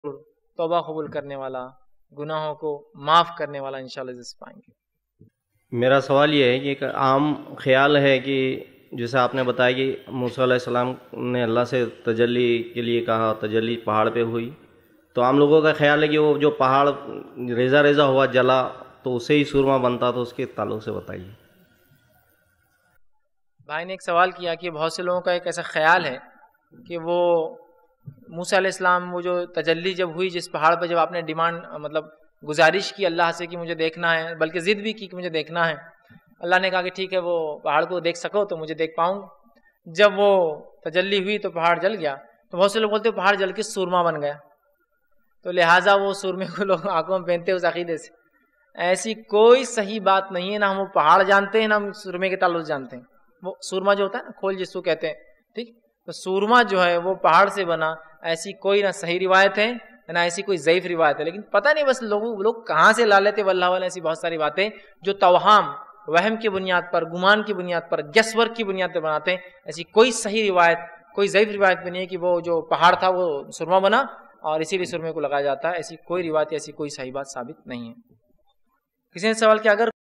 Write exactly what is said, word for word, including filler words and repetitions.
توبہ قبول کرنے والا، گناہوں کو معاف کرنے والا انشاءاللہ جس پائیں گے۔ میرا سوال یہ ہے کہ ایک عام خیال ہے کہ جیسے آپ نے بتایا کہ موسیٰ علیہ السلام نے اللہ سے تجلی کے لیے کہا، تجلی پہاڑ پہ ہوئی، تو عام لوگوں کا خیال ہے کہ وہ جو پہاڑ ریزہ ریزہ ہوا جلا تو اسے ہی سورما بنتا، تو اس کے تعلق سے بتائیے۔ بھائی نے ایک سوال کیا کہ بہت سے لوگوں کا ایک ایسا خیال ہے کہ وہ موسیٰ علیہ السلام وہ جو تجلی جب ہوئی جس پہاڑ پہ، جب آپ نے ڈیمانڈ مطلب گزارش کی اللہ سے کہ مجھے دیکھنا ہے، بلکہ ضد بھی کی کہ مجھے دیکھنا ہے، اللہ نے کہا کہ ٹھیک ہے وہ پہاڑ کو دیکھ سکو تو مجھے دیکھ پاؤں۔ جب وہ تجلی ہوئی تو پہاڑ جل گیا، تو بہت سے لوگ بولتے ہیں پہاڑ جل کے سورما بن گیا، تو لہٰذا وہ سورمے کو لوگ آنکھوں میں پہنتے اس عقیدے سے۔ ایسی کوئی صحیح بات نہیں ہے، نہ ہم وہ پہاڑ جانتے ہیں نہ ہم سورمے کے تعلق جانتے ہیں۔ وہ سورما جو ہوتا ہے نا، کھول جس کو کہتے ہیں، ٹھیک، تو سورما جو ہے وہ پہاڑ سے بنا، ایسی کوئی نہ صحیح روایت ہے نہ ایسی کوئی ضعیف روایت ہے، لیکن پتہ نہیں بس لوگوں لوگ کہاں سے لا لیتے واللہ والے ایسی بہت ساری باتیں جو توہام، وہم کی بنیاد پر، گمان کی بنیاد پر، گیس ورک کی بنیاد پر بناتے ہیں۔ ایسی کوئی صحیح روایت، کوئی ضعیف روایت بھی نہیں ہے کہ وہ جو پہاڑ تھا وہ سرما بنا اور اسی لیے سرمے کو لگایا جاتا ہے، ایسی کوئی روایت، ایسی کوئی صحیح بات ثابت نہیں ہے۔ کسی نے سوال کیا اگر